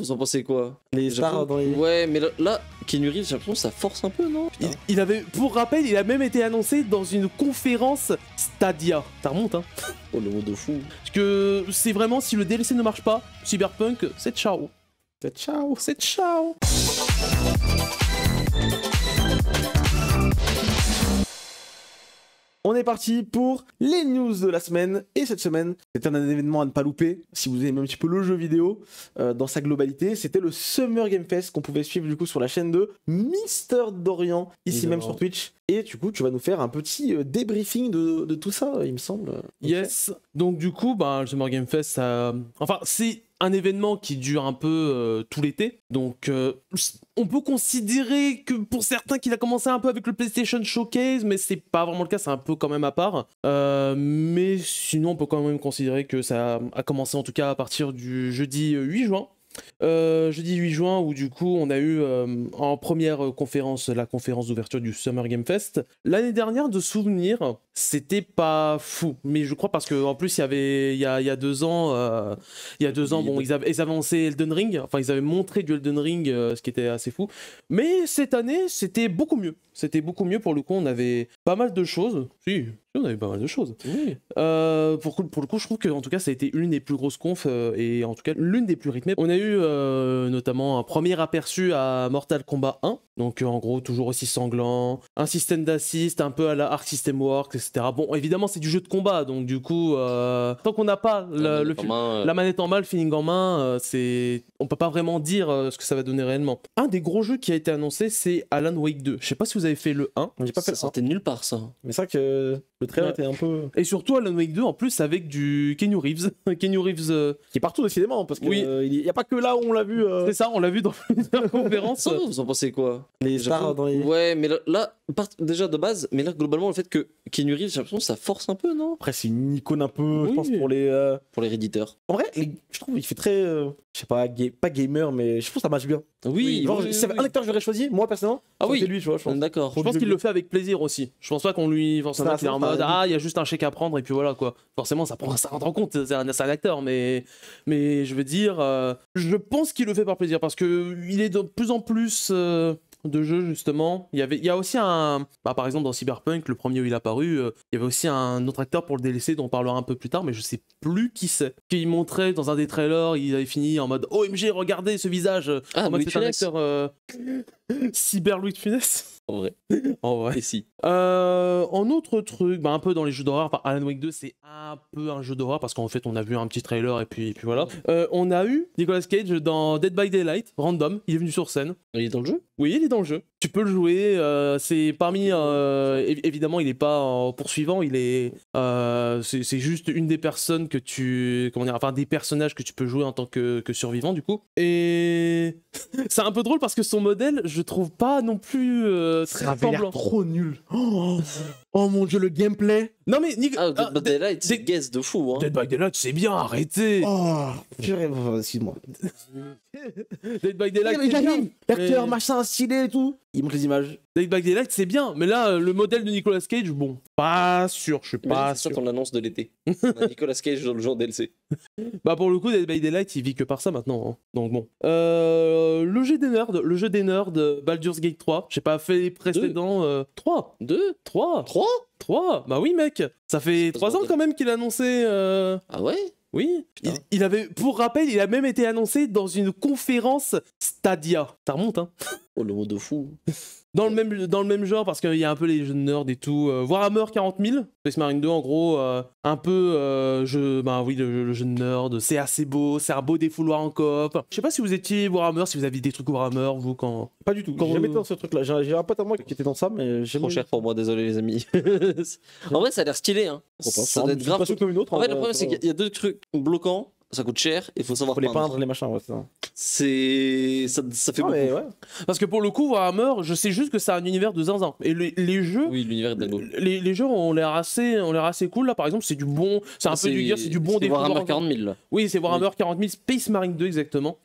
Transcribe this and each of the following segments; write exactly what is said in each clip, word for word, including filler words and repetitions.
vous en pensez quoi? Les stars dans les... Ouais, mais là, là Keanu Reeves, j'ai l'impression que ça force un peu, non? il, il avait, pour rappel, il a même été annoncé dans une conférence Stadia. Ça remonte, hein. Oh, le mot de fou. Parce que c'est vraiment, si le D L C ne marche pas, Cyberpunk, c'est ciao. C'est ciao. C'est ciao. On est parti pour les news de la semaine. Et cette semaine, c'était un événement à ne pas louper. Si vous aimez un petit peu le jeu vidéo euh, dans sa globalité, c'était le Summer Game Fest qu'on pouvait suivre du coup sur la chaîne de Mister Dorian, ici Évidemment. même sur Twitch. Et du coup, tu vas nous faire un petit euh, débriefing de, de tout ça, il me semble. Yes. Donc du coup, bah, le Summer Game Fest, ça... Enfin, c'est un événement qui dure un peu euh, tout l'été. Donc, euh, on peut considérer que pour certains qu'il a commencé un peu avec le PlayStation Showcase, mais c'est pas vraiment le cas, c'est un peu quand même à part. Euh, mais sinon, on peut quand même considérer que ça a commencé en tout cas à partir du jeudi huit juin. Euh, jeudi huit juin où du coup on a eu euh, en première conférence la conférence d'ouverture du Summer Game Fest. L'année dernière, de souvenir, c'était pas fou, mais je crois parce que en plus il y avait il y a, il y a deux ans euh, il y a deux ans bon ils avaient, ils avaient lancé Elden Ring, enfin ils avaient montré du Elden Ring, euh, ce qui était assez fou, mais cette année c'était beaucoup mieux, c'était beaucoup mieux pour le coup. On avait pas mal de choses, si on avait pas mal de choses. Oui. Euh, pour, pour le coup, je trouve que en tout cas, ça a été l'une des plus grosses confs euh, et en tout cas l'une des plus rythmées. On a eu euh, notamment un premier aperçu à Mortal Kombat un, donc euh, en gros toujours aussi sanglant, un système d'assist un peu à la Arc System Works, et cetera. Bon, évidemment, c'est du jeu de combat, donc du coup, euh, tant qu'on n'a pas la, le, main, euh... la manette en main, le feeling en main, euh, c'est, on peut pas vraiment dire euh, ce que ça va donner réellement. Un des gros jeux qui a été annoncé, c'est Alan Wake deux. Je sais pas si vous avez fait le un. J'ai pas fait ça sortait de nulle part, ça. Mais c'est vrai que le trailer Ouais. était un peu... Et surtout Alan Wake deux en plus avec du Keanu Reeves. Keanu Reeves, euh, qui est partout décidément, parce que Oui. euh, il y a pas que là où on l'a vu. euh, c'est ça, on l'a vu dans plusieurs conférences. Ça, vous en pensez quoi? Les J'ai stars l'impression- dans les... Ouais, mais là, là, part- déjà de base, mais là, globalement, le fait que Keanu Reeves, j'ai l'impression que ça force un peu, non? Après, c'est une icône un peu, je Oui. pense, pour les... euh, Pour les réditeurs. En vrai, les- je trouve qu'il fait très... euh, Je sais pas, ga- pas gamer, mais je trouve que ça marche bien. Oui, Genre, oui, oui, c'est oui. un acteur que j'aurais choisi, moi, personnellement. Ah ça oui. aurait été lui, tu vois, je pense. D'accord. Je pense qu'il le fait avec plaisir aussi. Je pense pas qu'on lui forcément Ça, qu'il est en ça, mode ça, ah il y a juste un chèque à prendre et puis voilà quoi. Forcément ça prend ça rentre en compte, c'est un, c'est un acteur, mais mais je veux dire euh, je pense qu'il le fait par plaisir parce que il est de plus en plus euh, de jeux justement. Il y avait il y a aussi un bah, par exemple dans Cyberpunk, le premier où il est apparu, euh, il y avait aussi un autre acteur pour le D L C dont on parlera un peu plus tard, mais je sais plus qui c'est. Qui montrait dans un des trailers, il avait fini en mode O M G, regardez ce visage. Ah, en mode Louis de c'est un Funès. acteur euh... Cyber Louis de Funès. En vrai. En vrai. Et si. Euh, en autre truc, bah un peu dans les jeux d'horreur, enfin, Alan Wake deux c'est un peu un jeu d'horreur parce qu'en fait on a vu un petit trailer et puis, et puis voilà. Euh, on a eu Nicolas Cage dans Dead by Daylight, random, il est venu sur scène. Il est dans le jeu? Oui, il est dans le jeu. Tu peux le jouer, euh, c'est parmi... euh, évi- évidemment, il n'est pas en poursuivant, il est... euh, c'est c'est juste une des personnes que tu... Comment dire, enfin, des personnages que tu peux jouer en tant que, que survivant, du coup. Et... c'est un peu drôle parce que son modèle, je trouve pas non plus euh, très Ça avait l'air semblant. trop nul. Oh, oh mon dieu, le gameplay. Non mais... Nick... Ah, Dead ah, by Daylight, c'est Dead- guess de fou, hein. Dead by Daylight, c'est bien, arrêtez. Oh, purée, oh, excuse-moi. Dead by Daylight, Il c'est bien. arrive, l'acteur, mais- machin, stylé et tout. Il montre les images. Dead by Daylight, c'est bien, mais là, le modèle de Nicolas Cage, bon, pas sûr, je suis Mais pas c'est ça sûr. qu'on annonce de l'été. On a Nicolas Cage dans le genre D L C. Bah pour le coup, Dead by Daylight, il vit que par ça maintenant, hein. Donc bon. Euh, le jeu des nerds, le jeu des nerds, Baldur's Gate trois, j'ai pas fait les précédents... Euh, trois Deux? trois Trois? trois Bah oui mec, ça fait pas trois ce ans bordel. quand même qu'il a annoncé... euh, Ah ouais? Oui, il, Putain. il avait, pour rappel, il a même été annoncé dans une conférence Stadia. Ça remonte, hein. Oh, le mot de fou. Dans le même, dans le même genre, parce qu'il y a un peu les jeux de nerds et tout. Euh, Warhammer quarante mille, Space Marine deux, en gros, euh, un peu, euh, jeu, bah oui, le, le jeu de nerd, c'est assez beau, c'est un beau défouloir en coop. Je sais pas si vous étiez Warhammer, si vous aviez des trucs Warhammer, vous, quand... Pas du tout. Quand J'ai jamais on- été dans ce truc-là. J'ai j'ai un pote à moi qui était dans ça, mais j'ai Trop cher pour moi, désolé les amis. En vrai, ça a l'air stylé, hein. Ça doit être grave. Pas sûr comme une autre. En en fait, le vrai, problème, ça c'est va. qu'il y a deux trucs bloquants. Ça coûte cher, il faut savoir Faut les peindre. peindre, les machins, ouais, c'est ça. C'est. Ça, ça fait Ah, beaucoup. mais ouais. Parce que pour le coup, Warhammer, je sais juste que c'est un univers de zinzin. Et les, les jeux... Oui, l'univers de Dingo. Les, les jeux ont l'air assez, ont l'air assez cool là, par exemple, c'est du bon, c'est un peu du gear, c'est du bon Warhammer défouloir. quarante mille là. Oui, c'est Warhammer quarante mille Space Marine deux exactement.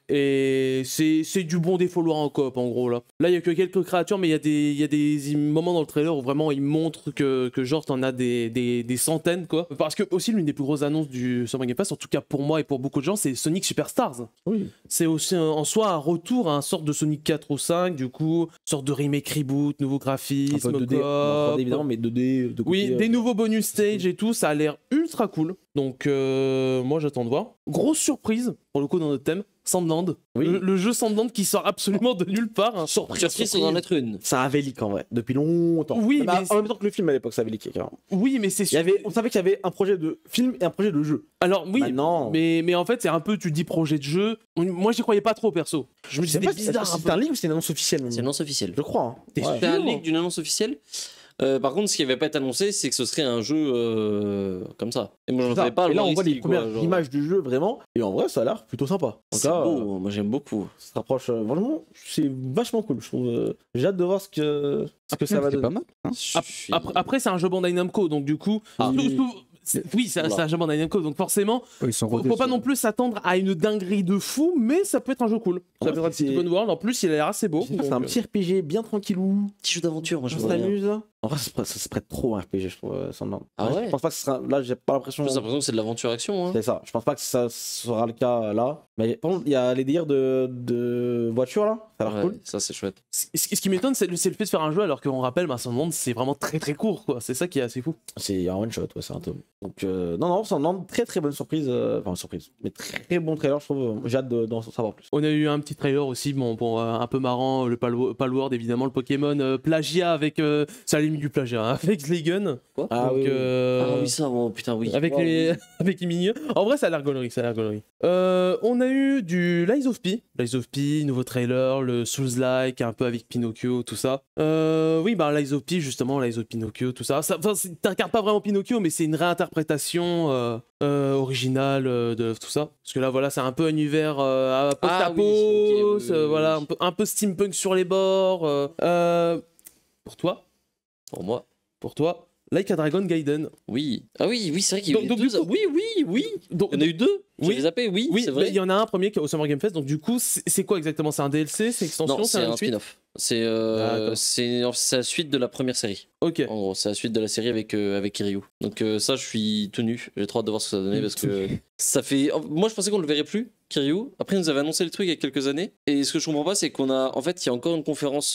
Et c'est c'est du bon défouloir en coop en gros là. Là il y a que quelques créatures mais il y a des il y a des moments dans le trailer où vraiment ils montrent que, que genre t'en as des, des, des centaines quoi. Parce que aussi l'une des plus grosses annonces du Summer Game Fest, en tout cas pour moi et pour beaucoup de gens, c'est Sonic Superstars. Oui. C'est aussi un- en soi un retour à un sorte de Sonic quatre ou cinq, du coup, sorte de remake reboot, nouveau Un graphisme, peu deux D, en trois D coop. évidemment, mais deux D de Oui, côté, des euh, nouveaux bonus stage et tout, ça a l'air ultra cool. Donc euh, moi j'attends de voir. Grosse surprise, pour le coup dans notre thème, Sandland. Oui. Le, le jeu Sandland qui sort absolument de nulle part. hein. Surprise, c'est d'en être une. Ça avait leak en vrai, depuis longtemps. Oui, Bah, mais en même temps que le film à l'époque, ça avait leaké carrément. Oui, mais c'est Il y sûr. avait, on savait qu'il y avait un projet de film et un projet de jeu. Alors oui, Maintenant, mais, mais en fait c'est un peu, tu dis projet de jeu. Moi j'y croyais pas trop perso. Je me je sais disais pas c'était si bizarre. un c'est peu. un leak ou c'est une annonce officielle. C'est une annonce officielle. Je crois. Hein. T'es Ouais. C'est un sûr leak d'une annonce officielle. Euh, par contre, ce qui n'avait pas été annoncé, c'est que ce serait un jeu euh, comme ça. Et moi, je C'est ne ça. savais pas. Et le là, voir on voit ici, les quoi, premières genre. images du jeu vraiment. Et en vrai, ça a l'air plutôt sympa. En tout C'est cas, beau, euh, moi j'aime beaucoup. ça se rapproche. euh, Vraiment, c'est vachement cool. Je trouve. euh, J'ai hâte de voir ce que, ce que ça va C'est donner. pas mal. Hein. Je Ap- suis- Après, après, c'est un jeu Bandai Namco, donc du coup, Ah, sou- oui. sou- c'est- oui, c'est Oula. c'est un jeu Bandai Namco, donc forcément, Ils sont faut, rodés faut pas sur- non plus s'attendre à une dinguerie de fou, mais ça peut être un jeu cool. Ça Ouais, peut être un petit c'est- open world. En plus, il a l'air assez beau. C'est un donc, petit R P G bien tranquillou. Petit jeu d'aventure, moi je On voudrais bien. s'amuse. En vrai, ça se prête- ça se prête trop à un R P G, je trouve. euh, Sandland. Ah ouais Je pense pas que ce sera. Là, j'ai pas l'impression. J'ai l'impression que c'est de l'aventure-action. Hein. C'est ça. Je pense pas que ça sera le cas là. Mais par contre, il y a les délires de, de voiture là. Ça a l'air Ouais, cool. ça c'est chouette. Ce ce qui m'étonne, c'est le, c'est le fait de faire un jeu alors qu'on rappelle, bah, Sandland, c'est vraiment très très court, quoi. C'est ça qui est assez fou. C'est un one shot, ouais, c'est un tome. Donc, euh, non, non, Sandland, très très bonne surprise. euh, Enfin, surprise. Mais très bon trailer, je trouve. J'ai hâte de- d'en savoir plus. On a eu un petit trailer aussi, bon, bon euh, un peu marrant, le Pal- Palworld évidemment, le Pokémon euh, plagiat avec. Euh, ça a limite du plagiat, hein, avec Slaygun. Quoi Ah Donc, oui, oui. euh, Ah oui, ça, oh, putain, oui. Avec Wow, les, avec les minions. En vrai, ça a l'air gaulerie, ça a l'air gaulerie. Euh, on a eu du Lies of P. Lies of P, nouveau trailer, le Souls-like, un peu avec Pinocchio, tout ça. Euh, oui, bah Lies of P, justement, Lies of Pinocchio, tout ça. ça enfin, c'est- t'incarnes pas vraiment Pinocchio, mais c'est une réinterprétation euh, euh, originale euh, de tout ça. Parce que là, voilà, c'est un peu un univers euh, Ah post-apo, oui, ok, oui, oui, euh, oui, voilà, oui. un peu, un peu steampunk sur les bords. euh, euh, pour toi, Pour moi, pour toi, Like a Dragon Gaiden. oui. Ah oui, oui, c'est vrai qu'il y a eu Donc- deux. donc, du coup- Oui, oui, oui. Donc, Il y en a eu deux. Oui. J'avais zappé, oui, Oui, c'est mais vrai. il y en a un premier qui est au Summer Game Fest, donc du coup, c'est c'est quoi exactement? C'est un D L C? C'est extension? Non, c'est un un suite spin-off. C'est euh, D'accord. c'est c'est la suite de la première série. Ok. En gros, c'est la suite de la série avec, euh, avec Kiryu. Donc euh, ça, je suis tenu. J'ai trop hâte de voir ce que ça va donner parce que ça fait... Moi, je pensais qu'on le verrait plus, Kiryu. Après, ils nous avaient annoncé le truc il y a quelques années. Et ce que je comprends pas, c'est qu'on a... En fait, il y a encore une conférence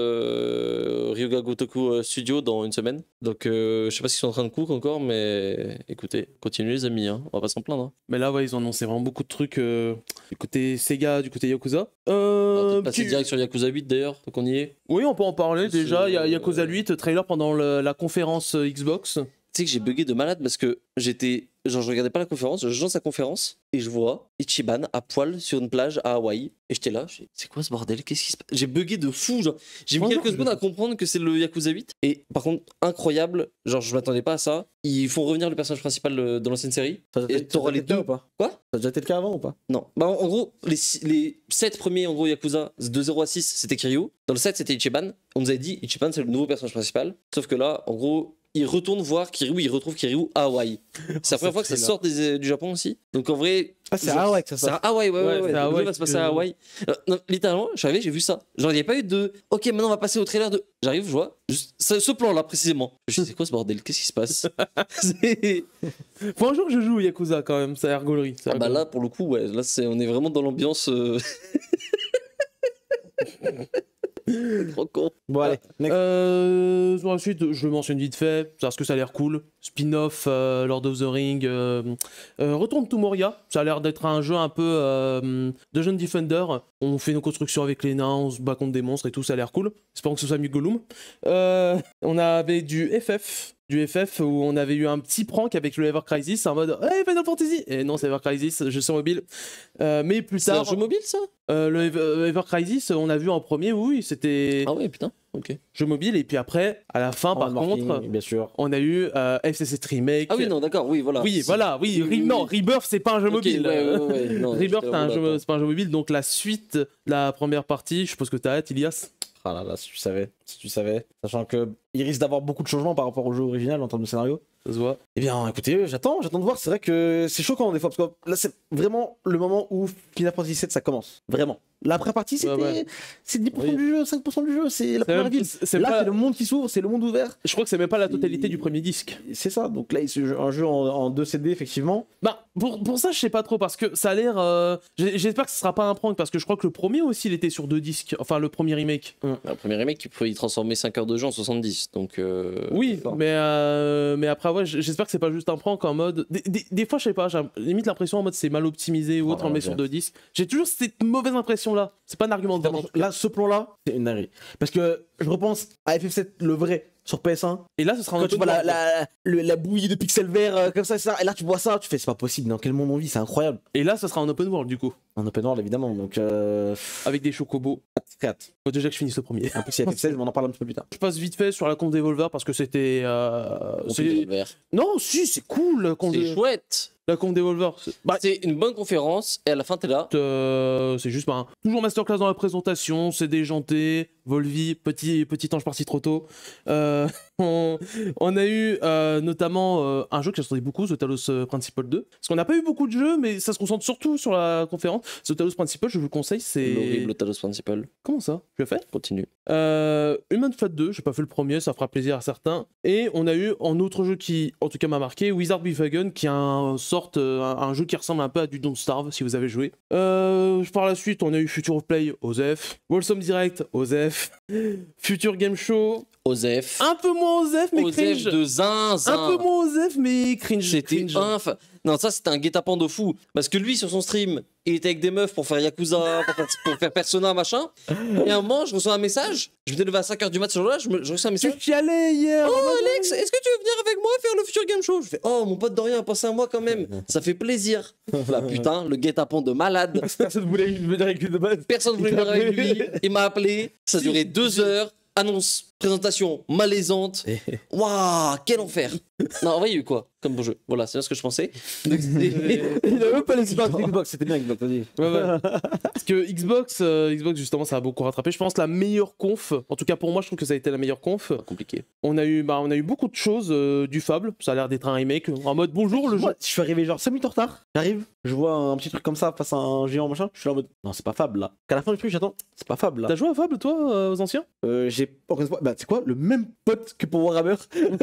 euh, Ryuga Gotoku euh, Studio dans une semaine. Donc euh, je sais pas s'ils sont en train de cook encore, mais écoutez, continuez les amis, hein. On va pas s'en plaindre. Hein. Mais là, ouais, ils ont annoncé vraiment beaucoup de trucs euh, du côté Sega, du côté Yakuza. On va Euh, peut-être passer petit- direct sur Yakuza huit d'ailleurs, donc on y est. Oui, on peut en parler C'est, déjà. Il y a euh, Yakuza huit, trailer pendant le- la conférence euh, Xbox. Tu sais que j'ai bugué de malade parce que j'étais. Genre, je regardais pas la conférence, je lance la conférence et je vois Ichiban à poil sur une plage à Hawaï. Et j'étais là, je fais, c'est quoi ce bordel? Qu'est-ce qui se passe? J'ai bugué de fou. Genre, j'ai mis Franchement, quelques je- secondes à comprendre que c'est le Yakuza huit. Et par contre, incroyable, genre, je m'attendais pas à ça. Ils font revenir le personnage principal euh, de l'ancienne série. Ça a déjà Et été- t'auras ça a les déjà été le deux. cas ou pas? Quoi? Ça a déjà été le cas avant ou pas? Non. Bah, en, en gros, les, six- les sept premiers en gros Yakuza, de zéro à six, c'était Kiryu. Dans le sept, c'était Ichiban. On nous avait dit, Ichiban, c'est le nouveau personnage principal. Sauf que là, en gros, il retourne voir Kiryu, il retrouve Kiryu à Hawaï. C'est la première fois que ça très sort des- du Japon aussi. Donc en vrai. Ah, c'est je- à Hawaï que ça C'est sort. à Hawaï, ouais, ouais, Ouais, ouais. c'est à Le jeu Hawaï va se passer que- à Hawaï. Euh, non, littéralement, je suis arrivé, j'ai vu ça. Genre, il n'y a pas eu de. Ok, maintenant on va passer au trailer de. J'arrive, je vois. Juste ce, ce plan-là précisément. Je me suis dit, c'est quoi ce bordel? Qu'est-ce qui se passe? C'est- Faut un jour que je joue au Yakuza quand même, ça a l'air gaulerie. ça a Ah l'air bah gaulerie. là, pour le coup, ouais. Là, c'est... on est vraiment dans l'ambiance. euh, Trop con. Bon, allez, next. Euh, ensuite, je le mentionne vite fait, parce que ça a l'air cool. Spin-off euh, Lord of the Ring. Euh, euh, Retourne to Moria. Ça a l'air d'être un jeu un peu euh, Dungeon Defender. On fait nos constructions avec les nains, on se bat contre des monstres et tout, ça a l'air cool. Espérons que ce soit mieux que Gollum. Euh, on avait du F F. Du F F où on avait eu un petit prank avec le Ever Crisis en mode hey Final Fantasy, et non c'est Ever Crisis, jeu sur mobile. Euh, mais plus C'est un tard jeu mobile, ça? euh, le Ever, euh, Ever Crisis on a vu en premier, oui c'était Ah ouais, putain. Ok. jeu mobile, et puis après à la fin par En morphing, contre bien sûr. on a eu euh, F C sept Remake. Ah oui, non, d'accord, oui, voilà. oui C'est- voilà oui, oui, Re- oui, non oui. Rebirth c'est pas un jeu Ok, mobile. ouais, ouais, ouais, non, Rebirth j'étais c'est là, un jeu, d'accord. c'est pas un jeu mobile, donc la suite de la première partie, je suppose que t'as hâte Ilias. Ah là là, si tu savais, si tu savais. Sachant que il risque d'avoir beaucoup de changements par rapport au jeu original en termes de scénario. Ça se voit. Eh bien, écoutez, j'attends, j'attends de voir. C'est vrai que c'est choquant des fois, parce que là, c'est vraiment le moment où Final Fantasy sept, ça commence. Vraiment. La première partie, c'était Ouais, ouais. c'est dix pour cent Oui. du jeu, cinq pour cent du jeu, c'est la C'est première même- ville. c'est Là, pas- c'est le monde qui s'ouvre, c'est le monde ouvert. Je crois que c'est même pas la totalité Et- du premier disque. C'est ça, donc là, c'est un jeu en, en deux C D, effectivement. Bah, pour, pour ça, je sais pas trop, parce que ça a l'air... euh, j'ai- J'espère que ce sera pas un prank, parce que je crois que le premier aussi, il était sur deux disques. Enfin, le premier remake. Le premier remake, il pouvait y transformer cinq heures de jeu en soixante-dix. Donc, euh, Oui, fort. mais, euh, mais après, ouais, j- j'espère que c'est pas juste un prank en mode... Des, des- des fois, je sais pas, j'ai limite l'impression en mode c'est mal optimisé ou autre, Oh, on le met bien. sur deux disques. J'ai toujours cette mauvaise impression-là. C'est pas un argument de vente. Là, ce plan-là, c'est une dinguerie. Parce que je repense à F F sept, le vrai, sur P S un. Et là, ce sera un Quand tu open vois la, world. la, le- la bouillie de pixels verts euh, comme ça, ça, et là tu vois ça, tu fais c'est pas possible, dans quel monde on vit, c'est incroyable. Et là, ce sera un open world, du coup. Un open world évidemment, donc euh... Avec des chocobos. très hâte. Faut déjà que je finisse le premier. En plus il y a F F seize, mais on en parle un petit peu plus tard. Je passe vite fait sur la compte Devolver parce que c'était... euh, on c'est- peut le faire. Non, si, c'est cool, la compte, C'est de... chouette. la compte Devolver. C'est- Bah, C'est une bonne conférence et à la fin, t'es là. euh, c'est juste bah, toujours masterclass dans la présentation, c'est déjanté, Volvi, petit, petit ange parti trop tôt. Euh, on, on a eu euh, notamment euh, un jeu que j'attendais beaucoup, The Talos euh, Principle deux. Parce qu'on n'a pas eu beaucoup de jeux, mais ça se concentre surtout sur la conférence. The Talos Principle, je vous le conseille, c'est... L'horrible Talos Principal. Comment ça? Tu l'as fait? Continue. Euh, Human Flat deux, j'ai pas fait le premier, ça fera plaisir à certains. Et on a eu en autre jeu qui, en tout cas, m'a marqué, Wizard with Wagon, qui est un sorte, euh, un, un jeu qui ressemble un peu à du Don't Starve, si vous avez joué. Euh, par la suite, on a eu Future of Play, Osef, Wholesome Direct, Osef, Future Game Show, Osef. un peu moins Osef, mais Osef cringe. de zinzin. Un peu moins Osef, mais cringe. C'était cringe. un. fa- Non, ça c'était un guet-apens de fou. Parce que lui, sur son stream, il était avec des meufs pour faire Yakuza, pour faire, pour faire Persona, machin. Et à un moment, je reçois un message. Je m'étais levé à cinq heures du mat ce jour-là. Je, me... je reçois un Tu message. chialais hier. Oh Alex, est-ce que tu veux venir avec moi faire le Future Game Show? Je fais oh mon pote Dorian a pensé à moi quand même. Ça fait plaisir. Là putain, le guet-apens de malade. Personne voulait me dire avec lui de base. Personne voulait Il venir t'a avec appelé. lui. Il m'a appelé. Ça a duré deux heures. Annonce, présentation malaisante. Waouh, quel enfer. Non, en vrai, il y a eu quoi comme bon jeu? Voilà, c'est bien ce que je pensais. Donc, c'était- Il a même pas l'expérience Xbox, c'était bien Xbox, vas-y. Ouais, ouais. Parce que Xbox, euh, Xbox justement, ça a beaucoup rattrapé. Je pense la meilleure conf, en tout cas pour moi, je trouve que ça a été la meilleure conf. compliqué. On a eu, bah, on a eu beaucoup de choses euh, du Fable. Ça a l'air d'être un remake en mode bonjour le jeu. Moi, je suis arrivé genre cinq minutes en retard. J'arrive, je vois un petit truc comme ça face à un géant machin. Je suis là en mode non, c'est pas Fable là. Qu'à la fin du truc, j'attends, c'est pas Fable là. T'as joué à Fable toi, euh, aux anciens? Euh, j'ai encore une fois, bah c'est quoi, le même pote que pour Warhammer.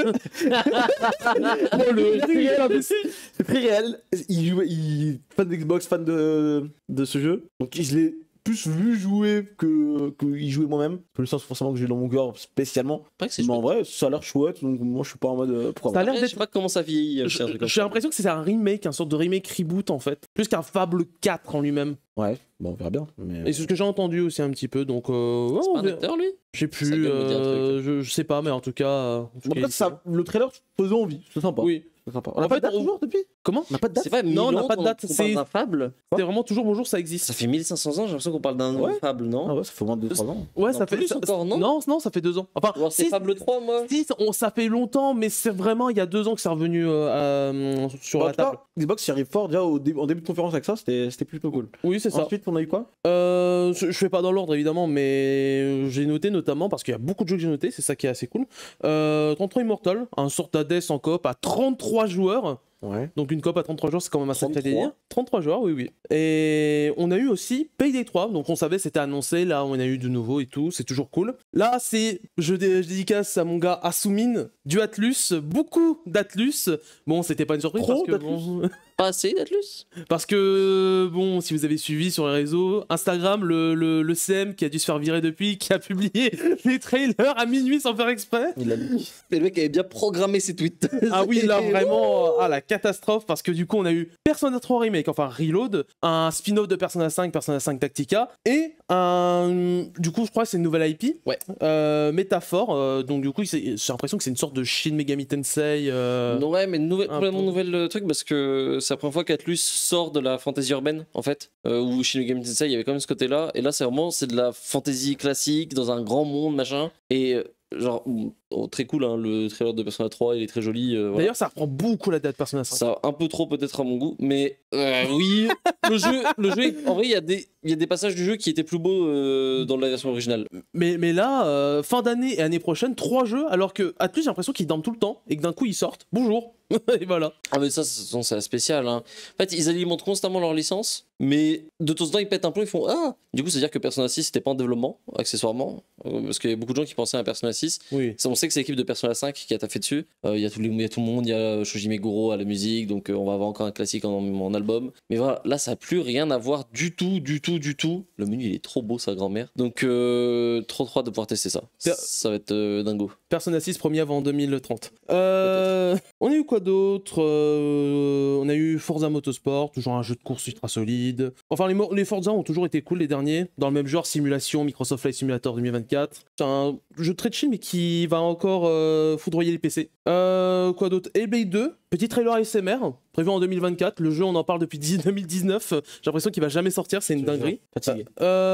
Non, le c'est réel en plus. C'est très réel. Il joue, il fan d'Xbox, fan de de ce jeu. Donc je l'ai plus vu jouer que qu'il jouait moi-même. C'est le sens forcément que j'ai dans mon cœur spécialement. Pas que c'est Mais en chouette. vrai, ça a l'air chouette. Donc moi, je suis pas en mode euh, pourquoi Ça a pas. l'air Après, je sais d'être. pas comment ça vieillit. c'est un truc comme J'ai ça. l'impression que c'est un remake, un sorte de remake reboot en fait. Plus qu'un Fable quatre en lui-même. Ouais, bon, on verra bien. Mais... Et c'est ce que j'ai entendu aussi un petit peu. Donc, euh, ouais, C'est on pas un verra. acteur lui? Je sais Ça plus. vient de me dire un euh, je, je sais pas, mais en tout cas. euh, en tout Bon, cas, après, il- ça, le trailer faisait envie. C'est sympa. Oui. C'est sympa. En On a pas fait, de date on- toujours depuis Comment? On n'a pas de date C'est pas Non, on n'a mille pas de ans date, qu'on c'est- parle d'un Fable. C'est vraiment toujours bonjour, ça existe. Ça fait mille cinq cents ans, j'ai l'impression qu'on parle d'un Ouais. Fable, non? Ah ouais, ça fait au moins deux trois ans. Ouais, Non, ça fait. plus ça- encore, non non, non, ça fait deux ans. Enfin, Ou alors c'est si, Fable trois, moi. si, on, ça fait longtemps, mais c'est vraiment il y a deux ans que c'est revenu euh, à- sur Bon, en la tout cas, table. Xbox y arrive fort déjà au dé- en début de conférence avec ça, c'était c'était plutôt cool. Oui, c'est ça. Ensuite, on a eu quoi Euh, je, je fais pas dans l'ordre évidemment, mais j'ai noté notamment parce qu'il y a beaucoup de jeux que j'ai notés, c'est ça qui est assez cool. Euh, trente-trois Immortal, un sort d'Hades en coop à trente-trois joueurs. Ouais. Donc une coop à trente-trois joueurs, c'est quand même un sacré trente-trois. délire. trente-trois joueurs, oui, oui. Et on a eu aussi Payday trois, donc on savait c'était annoncé, là on a eu de nouveau et tout, c'est toujours cool. Là c'est, je, dé- je dédicace à mon gars Asumin, du Atlus, beaucoup d'Atlus. Bon, c'était pas une surprise Trop parce que... d'Atlus. bon, Pas assez d'Atlus? parce que, bon, si vous avez suivi sur les réseaux, Instagram, le, le, le C M qui a dû se faire virer depuis, qui a publié les trailers à minuit sans faire exprès. Il a dit. Et le mec avait bien programmé ses tweets. Ah oui, là vraiment, ah, la catastrophe, parce que du coup, on a eu Persona trois Remake, enfin Reload, un spin-off de Persona cinq, Persona cinq Tactica, et un. Du coup, je crois que c'est une nouvelle I P. Ouais. Euh, Métaphore, euh, donc du coup, c'est- j'ai l'impression que c'est une sorte de Shin Megami Tensei. euh, Non, ouais, mais nouvelle, un complètement peu. nouvelle euh, truc parce que c'est la première fois qu'Atlus sort de la fantasy urbaine en fait. Euh, où Shin Megami Tensei, il y avait quand même ce côté-là. Et là, c'est vraiment c'est de la fantasy classique dans un grand monde machin. Et euh, genre, oh, très cool, hein, le trailer de Persona trois, il est très joli. euh, voilà. D'ailleurs, ça reprend beaucoup la date Persona cinq. Ça un peu trop peut-être à mon goût, mais euh, oui, le jeu, le jeu, en vrai, il y a des, il y a des passages du jeu qui étaient plus beaux euh, dans la version originale. Mais, mais là, euh, fin d'année et année prochaine, trois jeux, alors que Atlus, j'ai l'impression qu'ils dorment tout le temps et que d'un coup ils sortent. Bonjour. Et voilà. Ah mais ça, c'est c'est spécial. Hein. En fait, ils alimentent constamment leur licence, mais de temps en temps, ils pètent un plomb, ils font ah. Du coup, c'est à dire que Persona six c'était pas en développement, accessoirement, euh, parce qu'il y a beaucoup de gens qui pensaient à Persona six. Oui. Ça, on sait que c'est l'équipe de Persona cinq qui a taffé dessus. Euh, Il y a tout, les, il y a tout le monde, il y a Shoji Meguro à la musique, donc euh, on va avoir encore un classique en, en album. Mais voilà, là, ça a plus rien à voir du tout, du tout, du tout. Le menu, il est trop beau, sa grand-mère. Donc, euh, trop trop hâte de pouvoir tester ça. Per- Ça va être euh, dingo. Persona six premier avant deux mille trente. Euh, on a eu quoi d'autre Euh, On a eu Forza Motorsport, toujours un jeu de course ultra solide. Enfin, les, mo- les Forza ont toujours été cool les derniers. Dans le même genre, simulation, Microsoft Flight Simulator deux mille vingt-quatre. C'est un jeu très chill, mais qui va encore euh, foudroyer les P C. Euh, quoi d'autre Hellblade deux, petit trailer A S M R, prévu en deux mille vingt-quatre. Le jeu, on en parle depuis deux mille dix-neuf. J'ai l'impression qu'il va jamais sortir, c'est une dinguerie. Fatigué.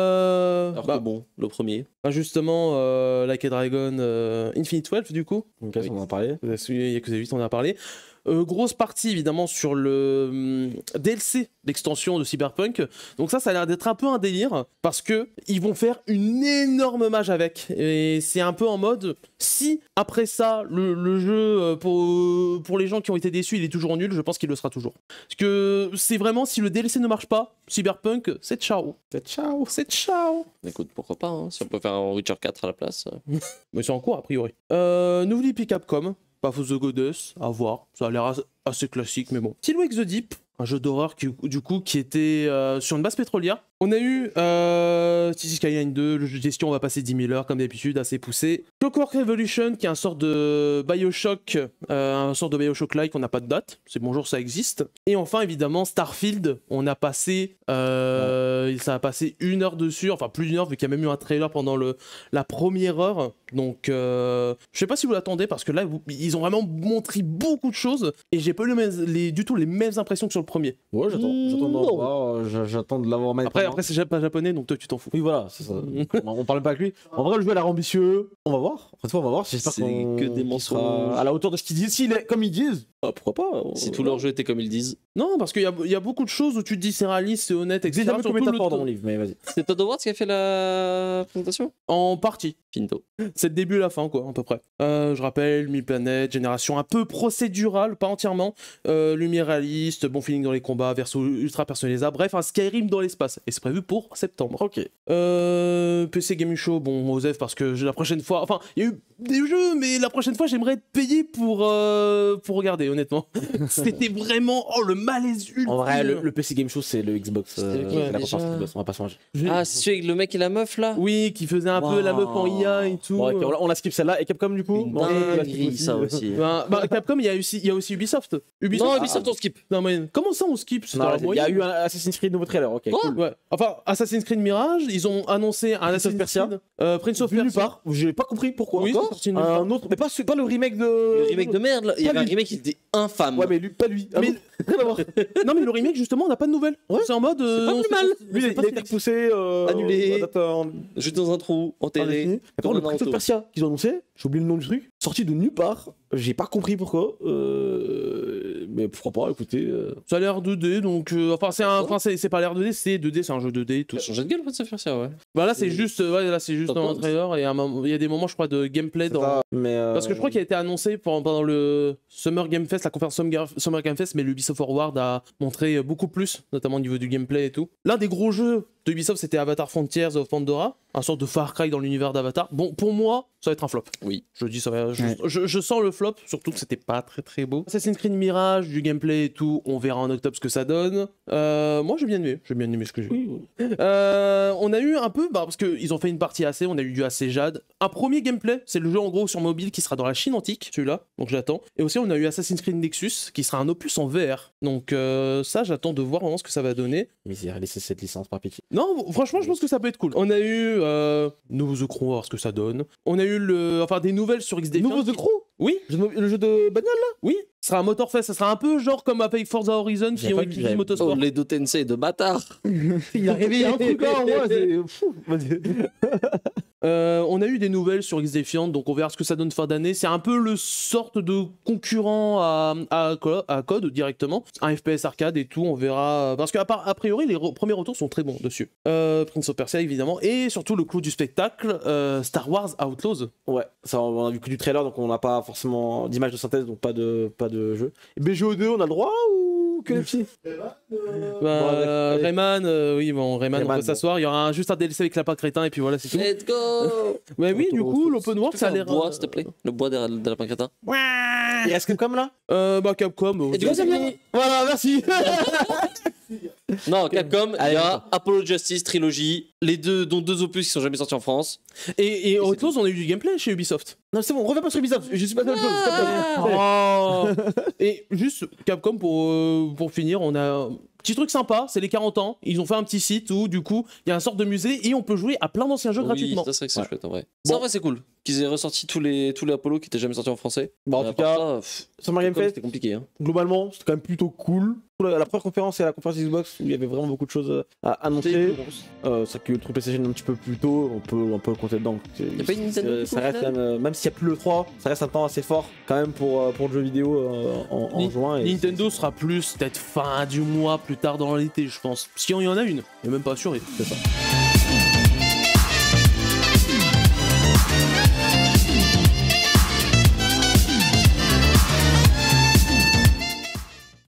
Euh, Alors bah, que bon, le premier. bah, justement, euh, Like a Dragon euh, Infinite douze, du coup. Donc, là, on en a parlé. Il y a que huit, on en a parlé. Euh, grosse partie évidemment sur le hum, D L C d'extension de Cyberpunk. Donc ça, ça a l'air d'être un peu un délire parce que ils vont faire une énorme mage avec. Et c'est un peu en mode si après ça le, le jeu euh, pour, pour les gens qui ont été déçus, il est toujours nul, je pense qu'il le sera toujours. Parce que c'est vraiment si le D L C ne marche pas, Cyberpunk, c'est ciao. C'est ciao. C'est ciao. Écoute, pourquoi pas, hein, si on peut faire un Witcher quatre à la place. euh. Mais c'est en cours a priori. Euh, Nouvel I P Capcom. Path of the Goddess, à voir. Ça a l'air as- assez classique, mais bon. Tilo X The Deep, un jeu d'horreur qui, du coup, qui était euh, sur une base pétrolière. On a eu euh, Cities Skyline deux, le jeu de gestion, on va passer dix mille heures, comme d'habitude, assez poussé. Clockwork Revolution, qui est un sort de Bioshock, euh, un sort de Bioshock-like, on n'a pas de date. C'est bonjour, ça existe. Et enfin, évidemment, Starfield, on a passé, euh, ça a passé une heure dessus, enfin plus d'une heure, vu qu'il y a même eu un trailer pendant le, la première heure. Donc, euh, je sais pas si vous l'attendez, parce que là, vous- ils ont vraiment montré beaucoup de choses, et j'ai pas eu le même- les, du tout les mêmes impressions que sur le premier. Ouais, j'attends. J'attends de Non. voir, euh, j'a- j'attends de l'avoir Après, après c'est pas japonais, donc toi, tu t'en fous. Oui, voilà, c'est ça. on, on parle pas avec lui. En vrai, le jeu a l'air ambitieux. On va voir. Après, on va voir. J'espère C'est qu'on que des qu'il mensonges. sera à la hauteur de ce qu'ils disent. S'il est comme ils disent, ah, pourquoi pas. Si tout leur jeu était comme ils disent. Non, parce qu'il y a, il y a beaucoup de choses où tu te dis c'est réaliste, c'est honnête, et J'ai cetera. jamais Surtout comme le métaphore dans to- mon livre, mais vas-y. C'est Todd Howard qui a fait la présentation. En partie. Finto. C'est le début et la fin, quoi, à peu près. Euh, je rappelle, mille planètes, génération un peu procédurale, pas entièrement. Euh, lumière réaliste, bon feeling dans les combats, verso ultra personnalisable. Bref, un Skyrim dans l'espace. Et c'est prévu pour septembre. Ok. Euh, P C Gaming Show, bon, Osef, parce que la prochaine fois. Enfin, il y a eu des jeux, mais la prochaine fois, j'aimerais être payé pour, euh, pour regarder, honnêtement. C'était vraiment. Oh, le malaise ultime. En vrai, le, le P C Game Show, c'est le Xbox. C'était euh, lequel, c'est la déjà conférence Xbox, on va pas se manger. J'ai- Ah, c'est celui avec le mec et la meuf là. Oui, qui faisait un peu la meuf en I A et tout. Bon, ok, on, la- on la skip celle-là. Et Capcom, du coup Une bon, on la skip dinguerie, ça aussi. Bah, bah, Capcom, il y, a aussi, il y a aussi Ubisoft. Ubisoft, Non, ah, Ubisoft, on skip. non, mais comment ça on skip C'était Non, la Il y a moyenne. eu un Assassin's Creed nouveau trailer. Ok, Quoi cool. Ouais. Enfin, Assassin's Creed Mirage, ils ont annoncé un Prince of Assassin's Persia. Creed. Euh, Prince of Nulle Persia. part. J'ai pas compris pourquoi. Oui, Encore c'est sorti nulle part. un autre, mais pas, ce- pas le remake de. Le remake de merde là. Il y Pas avait un lui. remake qui était infâme. Ouais, mais lui, pas lui. Ah Mais- bon Rien à voir. Non, mais le remake, justement, on n'a pas de nouvelles. Ouais. C'est en mode. euh, pas on plus sait- mal. on Lui, sait il pas a s'il été existe. repoussé. euh, Annulé. à date, en- Jeté dans un trou, enterré. indéfinie. Par contre, le Comme un Prince of Naruto. Persia qu'ils ont annoncé, j'ai oublié le nom du truc, sorti de nulle part. J'ai pas compris pourquoi. Euh... Mais pourquoi pas, écoutez. euh, Ça a l'air deux D, donc. euh, enfin, c'est un. Enfin, c'est c'est pas l'air deux D, c'est deux D, c'est un jeu deux D et tout. Il a changé de gueule, Prince of Persia, ouais. Bah là, c'est juste. euh, Ouais, là, c'est juste Top dans un Guns. trailer et à un moment- il y a des moments, je crois, de gameplay dans. ça, mais, euh, Parce que je crois qu'il a été annoncé pendant, pendant le Summer Game Fest, la conférence Summer Summer Game Fest, mais l'Ubisoft Forward a montré beaucoup plus, notamment au niveau du gameplay et tout. L'un des gros jeux de Ubisoft, c'était Avatar Frontiers of Pandora, un sorte de Far Cry dans l'univers d'Avatar. Bon, pour moi, ça va être un flop. Oui. Je dis, ça va. Je, Ouais. je- je sens le flop, surtout que c'était pas très très beau. Assassin's Creed Mirage, du gameplay et tout, on verra en octobre ce que ça donne. Euh, moi, j'ai bien aimé, j'ai bien aimé ce que j'ai vu. Oui, oui. Euh, on a eu un peu, bah, parce qu'ils ont fait une partie A C, on a eu du A C Jade. Un premier gameplay, c'est le jeu en gros sur mobile qui sera dans la Chine antique, celui-là, donc j'attends. Et aussi, on a eu Assassin's Creed Nexus, qui sera un opus en V R. Donc euh, ça, j'attends de voir vraiment ce que ça va donner. Mais il a laissé cette licence par pitié. Non, franchement, je pense que ça peut être cool. On a eu euh, nouveau The Crew, voir ce que ça donne. On a eu le, enfin des nouvelles sur X Defiant. Nouveau The Crew Oui, Le jeu de- Le jeu de bagnole oui. Ce sera un Motorfest, ça sera un peu genre comme avec Forza Horizon qui J'avais ont pas vu, étudié j'avais- Oh, Motorsport. les deux Tensei de bâtard. Il a réveillé un truc là en moi, c'est fou. Vas-y. Euh, on a eu des nouvelles sur X-Defiant, donc on verra ce que ça donne fin d'année. C'est un peu le sorte de concurrent à, à, à Code directement. Un F P S arcade et tout, on verra. Parce qu'a a priori, les re premiers retours sont très bons dessus. Euh, Prince of Persia évidemment, et surtout le clou du spectacle, euh, Star Wars Outlaws. Ouais, ça on a vu que du trailer, donc on n'a pas forcément d'image de synthèse, donc pas de, pas de jeu. Et B G O deux, on a le droit ou que les petits bah, euh, Rayman, euh, oui bon, Rayman, Rayman on peut s'asseoir. Il y aura un, juste un D L C avec Lapin Crétin et puis voilà, c'est tout. Let's go. Ouais, oui, du coup, l'open world, ça a l'air. Le bois, s'il te plaît. Le bois de, de Lapin Crétin. Il reste Capcom là euh, Bah, Capcom. Et du coup, voilà, merci. Non, Capcom, il y a Apollo Justice Trilogy, les deux, dont deux opus qui sont jamais sortis en France. Et, et Outlaws, on a eu du gameplay chez Ubisoft. Non, c'est bon, on revient pas sur Ubisoft, je suis pas de la chose. Oh. Et juste, Capcom, pour, euh, pour finir, on a. Petit truc sympa, c'est les quarante ans. Ils ont fait un petit site où, du coup, il y a une sorte de musée et on peut jouer à plein d'anciens jeux oui, gratuitement. Ça, c'est vrai que c'est ouais. chouette en vrai. Bon. Ça, en vrai, c'est cool qu'ils aient ressorti tous les, tous les Apollo qui étaient jamais sortis en français. Bon, en tout cas, Summer Game Fest, c'était compliqué. Hein. Globalement, c'était quand même plutôt cool. La, la première conférence, c'est la conférence Xbox où il y avait vraiment beaucoup de choses à annoncer. Euh, c'est que le truc PlayStation un petit peu plus tôt, on peut, on peut le compter dedans. Y a pas une Nintendo ça reste quand même, même s'il n'y a plus le trois, ça reste un temps assez fort quand même pour, pour le jeu vidéo euh, en, en juin. Et Nintendo sera plus peut-être fin du mois, plus tard dans l'été, je pense. Si on y en a une, il n'est même pas assuré. C'est ça.